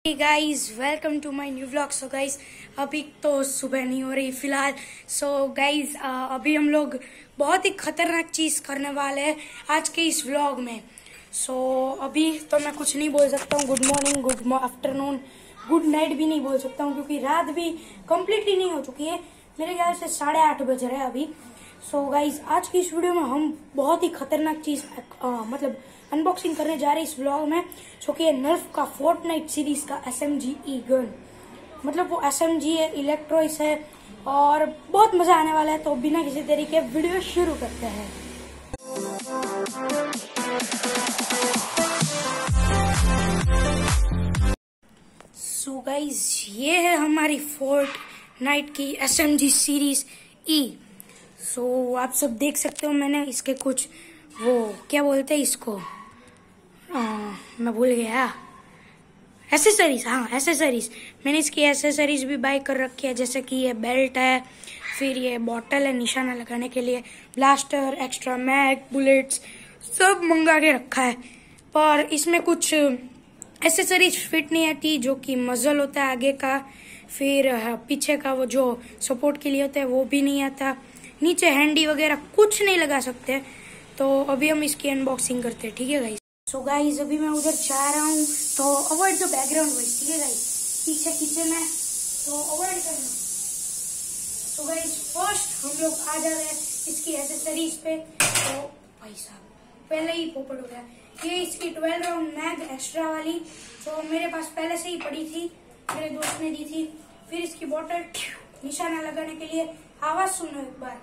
Hey guys, welcome to my new vlog. So guys, अभी तो सुबह नहीं हो रही फिलहाल। सो गाइस, अभी हम लोग बहुत ही खतरनाक चीज करने वाले हैं आज के इस व्लॉग में। सो अभी तो मैं कुछ नहीं बोल सकता हूँ। Good morning, good afternoon, good night भी नहीं बोल सकता हूँ क्योंकि रात भी कंप्लीटली नहीं हो चुकी है। मेरे ख्याल से 8:30 बज रहे हैं अभी। सो गाइज, आज की इस वीडियो में हम बहुत ही खतरनाक चीज मतलब अनबॉक्सिंग करने जा रहे हैं इस व्लॉग में, जो कि नर्फ का फोर्टनाइट सीरीज का SMG गन। मतलब वो SMG है, इलेक्ट्रोइस है और बहुत मजा आने वाला है। तो बिना किसी देरी के वीडियो शुरू करते हैं। सो गाइज, ये है हमारी फोर्टनाइट की SMG सीरीज E। सो आप सब देख सकते हो, मैंने इसके कुछ वो क्या बोलते हैं इसको, मैं भूल गया, एसेसरीज। हाँ, एसेसरीज। मैंने इसकी एसेसरीज भी बाय कर रखी है, जैसे कि ये बेल्ट है, फिर ये बॉटल है निशाना लगाने के लिए, ब्लास्टर, एक्स्ट्रा मैग, बुलेट्स, सब मंगा के रखा है। पर इसमें कुछ एसेसरीज फिट नहीं आती, जो कि मजल होता है आगे का, फिर पीछे का वो जो सपोर्ट के लिए होता है वो भी नहीं आता, नीचे हैंडी वगैरह कुछ नहीं लगा सकते। तो अभी हम इसकी अनबॉक्सिंग करते हैं, ठीक है गाइस। सो गाइस, अभी मैं उधर जा रहा हूँ, तो अवॉइड द बैकग्राउंड वॉइस, ठीक है गाइस। पीछे किचन है तो अवॉइड करना। सो गाइस, फर्स्ट हम लोग आ जा रहे हैं इसकी एसेसरीज पे। तो भाई साहब, पहले ही पोपट हो गया। ये इसकी 12 राउंड मैग एक्स्ट्रा वाली, जो मेरे पास पहले से ही पड़ी थी, मेरे दोस्त ने दी थी। फिर इसकी बॉटल निशाना लगाने के लिए, आवाज सुनो एक बार,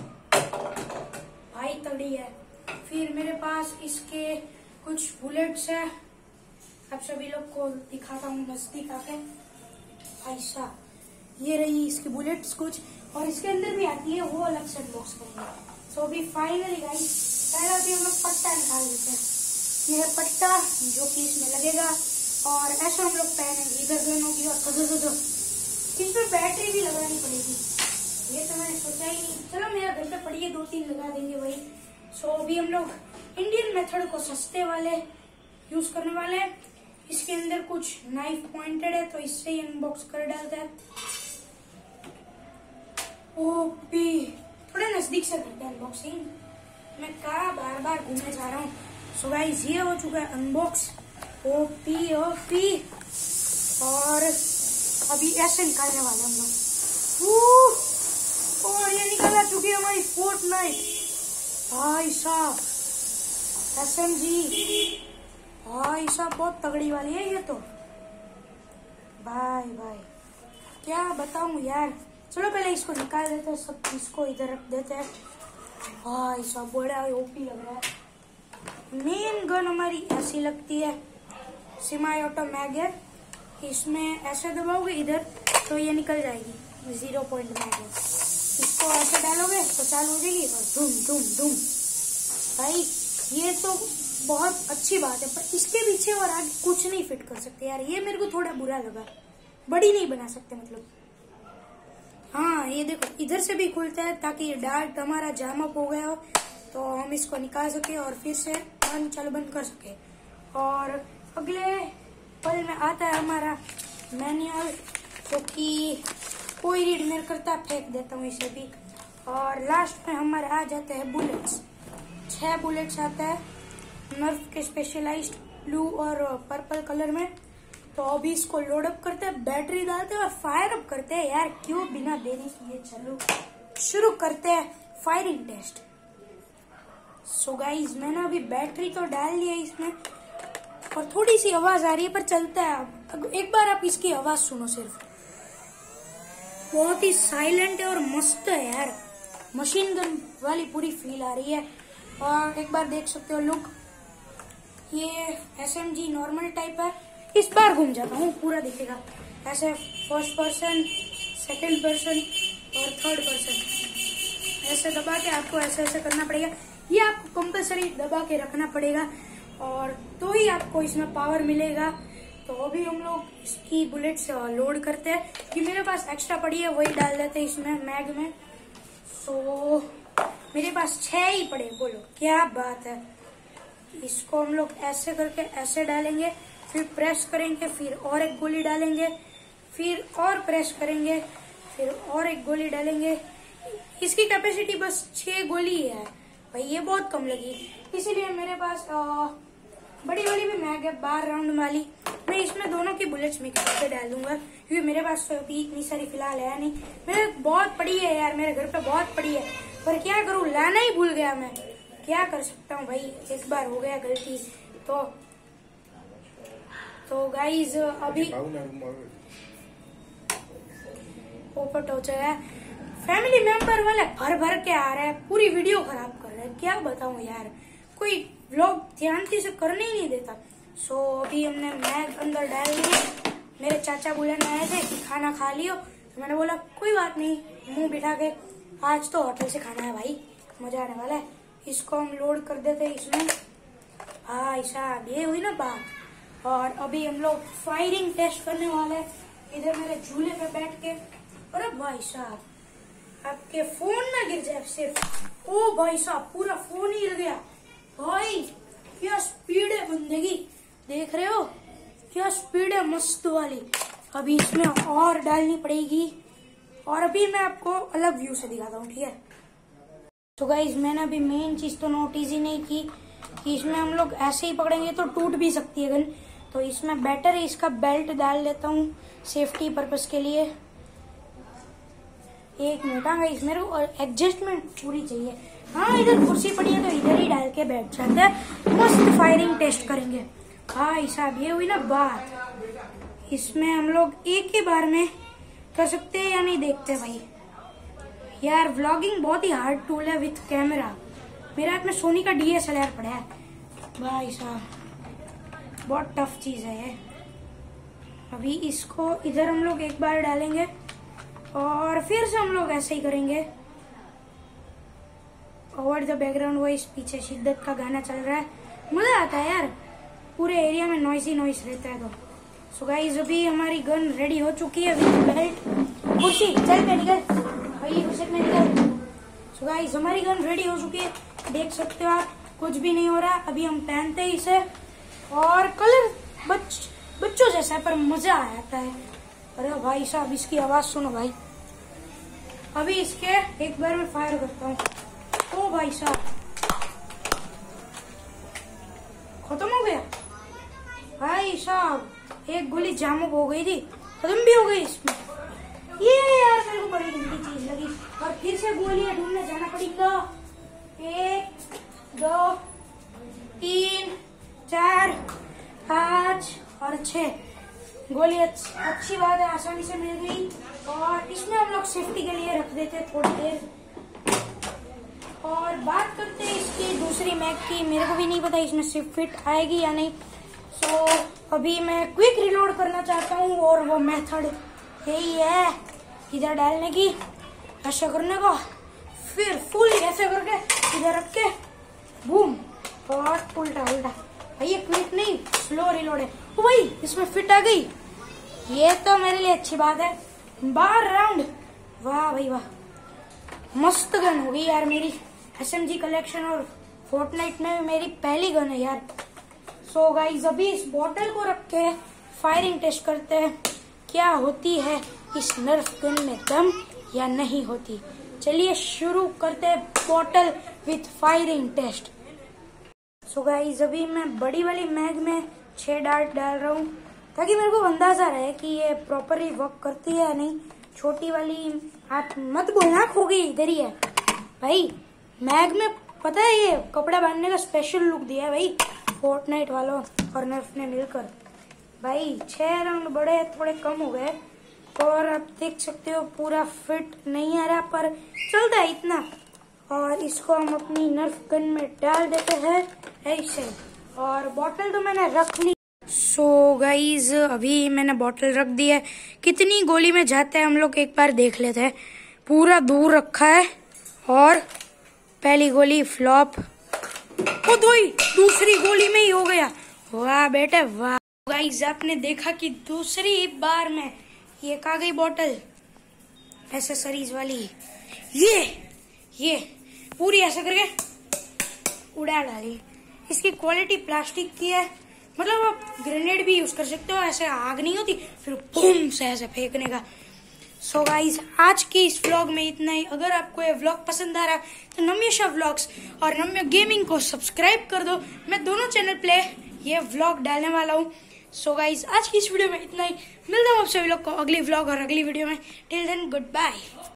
भाई तगड़ी है। फिर मेरे पास इसके कुछ बुलेट्स है, आप सभी लोग को दिखाता हूँ नजदीक आके। भाई साहब, ये रही इसकी बुलेट्स कुछ, और इसके अंदर भी आती है, वो अलग से अनबॉक्स करेंगे। सो अभी फाइनली गाइस, पहले अभी हम लोग पट्टा निकाल देते हैं। ये है पट्टा जो कि इसमें लगेगा, और ऐसा हम लोग पहनेंगे। इधर गन होगी और इसमें बैटरी भी लगानी पड़ेगी, ये तो मैंने सोचा ही नहीं। चलो, मेरा घर पे पड़ी है, 2-3 लगा देंगे वही। सो अभी हम लोग इंडियन मेथड को सस्ते वाले यूज करने वाले हैं। इसके अंदर कुछ नाइफ पॉइंटेड है, तो इससे ही अनबॉक्स कर डालते हैं। ओपी, थोड़े नजदीक से करते हैं अनबॉक्सिंग। मैं कहा बार बार घूमने जा रहा हूँ। सो गाइस, ये हो चुका है अनबॉक्स। ओपी ओपी, और अभी ऐसे निकालने वाले हम लोग। और ये निकल चुकी है हमारी फोर्टनाइट। भाई साहब, SMG, भाई साहब बहुत तगड़ी वाली है ये तो। भाई क्या बताऊं यार। चलो पहले इसको निकाल देते हैं, सब इसको इधर रख देते हैं। भाई साहब, बड़ा ओपी लग रहा है। मेन गन हमारी ऐसी लगती है, सेमी ऑटो मैग है। इसमें ऐसे दबाओगे इधर तो ये निकल जाएगी, 0 पॉइंट मैग है। इसको ऐसे डालोगे तो चालू हो जाएगी और धूम धूम धूम। भाई ये तो बहुत अच्छी बात है, पर इसके पीछे और आगे कुछ नहीं फिट कर सकते यार। ये मेरे को थोड़ा बुरा लगा, बड़ी नहीं बना सकते मतलब। हाँ, ये देखो, इधर से भी खुलता है ताकि ये डार्ट हमारा जाम अप हो गया हो तो हम इसको निकाल सके और फिर से बंद कर सके। और अगले पल में आता है हमारा मैनुअल, जो कि कोई रीड नहीं करता, फेंक देता हूँ इसे भी। और लास्ट में हमारे आ जाते हैं बुलेट्स। 6 बुलेट्स आता है नर्फ के, स्पेशलाइज्ड ब्लू और पर्पल कलर में। तो अभी इसको लोड अप करते हैं, बैटरी डालते हैं और फायर अप करते हैं यार। क्यों बिना देरी किए, चलो शुरू करते हैं फायरिंग टेस्ट। सो गाइज, मैंने अभी बैटरी तो डाल ली है इसमें, और थोड़ी सी आवाज आ रही है पर चलता है। अब एक बार आप इसकी आवाज सुनो, सिर्फ बहुत ही साइलेंट है और मस्त है यार। मशीन गन वाली पूरी फील आ रही है। और एक बार देख सकते हो लुक, ये SMG नॉर्मल टाइप है। इस बार घूम जाता हूँ, पूरा दिखेगा ऐसे, फर्स्ट पर्सन, सेकंड पर्सन और थर्ड पर्सन। ऐसे दबा के आपको ऐसे करना पड़ेगा। ये आपको कंपल्सरी दबा के रखना पड़ेगा, और तो ही आपको इसमें पावर मिलेगा। तो अभी हम लोग इसकी बुलेट्स लोड करते हैं, कि मेरे पास एक्स्ट्रा पड़ी है वही डाल देते हैं इसमें मैग में। सो मेरे पास 6 ही पड़े, बोलो क्या बात है। इसको हम लोग ऐसे करके ऐसे डालेंगे, फिर प्रेस करेंगे, फिर और एक गोली डालेंगे, फिर और प्रेस करेंगे, फिर और एक गोली डालेंगे। इसकी कैपेसिटी बस 6 गोली है भाई, ये बहुत कम लगी। इसीलिए मेरे पास बड़ी वाली भी मैग है 12 राउंड वाली। मैं इसमें दोनों की बुलेट्स मिक्स करके डाल दूंगा, क्योंकि मेरे पास तो अभी इतनी सारी फिलहाल है नहीं। मेरे बहुत पड़ी है यार, मेरे घर पे बहुत पड़ी है, पर क्या करूं, लाना ही भूल गया मैं। क्या कर सकता हूँ भाई, एक बार हो गया गलती। तो गाइज अभी पोपट हो जाए, फैमिली मेंबर वाले भर भर के आ रहे हैं, पूरी वीडियो खराब कर रहे हैं। क्या बताऊं यार, कोई व्लॉग ध्यान से करने ही नहीं देता। सो अभी हमने मैग अंदर डाल ली। मेरे चाचा बुलाने आए थे कि खाना खा लियो, तो मैंने बोला कोई बात नहीं, मुंह बिठा के, आज तो होटल से खाना है भाई, मजा आने वाला है। इसको हम लोड कर देते इसमें। भाई साहब ये हुई ना बात। और अभी हम लोग फायरिंग टेस्ट करने वाले हैं, इधर मेरे झूले पे बैठ के। अरे भाई साहब, आपके फोन ना गिर जाए सिर्फ। ओ भाई साहब, पूरा फोन ही हिल गया भाई। क्या स्पीड है बंदे की, देख रहे हो क्या स्पीड है, मस्त वाली। अभी इसमें और डालनी पड़ेगी, और अभी मैं आपको अलग व्यू से दिखाता हूँ, ठीक है। तो गाइज मैंने अभी मेन चीज तो नोटिस ही नहीं की कि इसमें हम लोग ऐसे ही पकड़ेंगे तो टूट भी सकती है गन। तो इसमें बेटर है इसका बेल्ट डाल लेता हूँ सेफ्टी पर्पस के लिए। एक मिनट, हाँ गाइस मेरे को एडजस्टमेंट पूरी चाहिए। हाँ इधर कुर्सी पड़ी है तो इधर ही डाल के बैठ जाते हैं, मस्त फायरिंग टेस्ट करेंगे। भाई साहब ये हुई ना बात। इसमें हम लोग एक ही बार में कर सकते हैं या नहीं, देखते भाई। यार व्लॉगिंग बहुत ही हार्ड टूल है विथ कैमरा। मेरे हाथ में सोनी का DSLR पड़ा है भाई साहब, बहुत टफ चीज है ये। अभी इसको इधर हम लोग एक बार डालेंगे और फिर से हम लोग ऐसे ही करेंगे। ओवर द बैकग्राउंड वॉइस पीछे शिद्दत का गाना चल रहा है, मजा आता है यार, पूरे एरिया में नॉइस रहता है। तो सो गाइस अभी हमारी गन रेडी हो चुकी है विद बेल्ट। कुर्सी चल पे निकल भाई, उसे में निकल। सो गाइस हमारी गन रेडी हो चुकी है, देख सकते हो आप, कुछ भी नहीं हो रहा। अभी हम पहनते हैं इसे, और कलर बच्चों जैसा है पर मजा आता है। अरे भाई साहब इसकी आवाज सुनो भाई। अभी इसके एक बार में फायर करता हूँ। ओ भाई साहब खत्म हो गया भाई साहब, एक गोली जामुक हो गई थी, खत्म भी हो गई इसमें। ये यार मेरे को बड़ी गंदी चीज लगी, और फिर से गोलियां ढूंढने जाना पड़ेगा। 1 2 3 4 5 और 6 गोली। अच्छी बात है, आसानी से मिल गई। और इसमें हम लोग सेफ्टी के लिए रख देते थोड़ी देर। और बात करते हैं इसकी दूसरी मैग की, मेरे को भी नहीं पता इसमें सिर्फ फिट आएगी या नहीं। सो अभी मैं क्विक रिलोड करना चाहता हूँ, और वो मेथड यही है, इधर डालने की, ऐसे करने का, फिर फुल ऐसे करके इधर रख के बूम, और उल्टा उल्टा। भाई ये क्विक नहीं स्लो रिलोड है। ओ भाई इसमें फिट आ गई, ये तो मेरे लिए अच्छी बात है। 12 राउंड, वाह भाई वाह, मस्त गन हो गई यार मेरी। SMG कलेक्शन और फोर्टनाइट में मेरी पहली गन है यार। सो गाइस अभी इस बोतल को रख के फायरिंग टेस्ट करते हैं, क्या होती है इस नर्फ गन में दम या नहीं होती। चलिए शुरू करते हैं बोतल with firing test. So guys अभी मैं बड़ी वाली मैग में 6 डार्ट डाल रहा हूँ, ताकि मेरे को अंदाजा रहे कि ये प्रॉपरली वर्क करती है या नहीं। छोटी वाली आप मत बोलना, खो गई, इधर ही है भाई। मैग में पता है ये कपड़ा बांधने का स्पेशल लुक दिया है भाई फोर्टनाइट वालों और नर्फ ने मिलकर। भाई 6 राउंड बड़े थोड़े कम हो गए, और आप देख सकते हो पूरा फिट नहीं आ रहा, पर चलता है इतना। और इसको हम अपनी नर्फ गन में डाल देते हैं ऐसे, और बॉटल तो मैंने रख ली। सो गाइज अभी मैंने बॉटल रख दी है। कितनी गोली में जाते हैं हम लोग एक बार देख लेते हैं। पूरा दूर रखा है, और पहली गोली फ्लॉप, ओ दूसरी गोली में ही हो गया। वाह बेटे वाह। गाइज आपने देखा कि दूसरी बार में ये कहा गई बॉटल एसेसरीज वाली, ये पूरी ऐसे करके उड़ा डाली। इसकी क्वालिटी प्लास्टिक की है, मतलब आप ग्रेनेड भी यूज कर सकते हो, ऐसे आग नहीं होती फिर बूम से ऐसे फेंकने का। सो गाइज आज की इस व्लॉग में इतना ही। अगर आपको ये व्लॉग पसंद आ रहा है तो नम्यशा व्लॉग्स और नम्य गेमिंग को सब्सक्राइब कर दो। मैं दोनों चैनल पे ये व्लॉग डालने वाला हूँ। सो गाइज आज की इस वीडियो में इतना ही। मिलता हूँ आप सभी लोग को अगली व्लॉग और अगली वीडियो में। Till then good bye.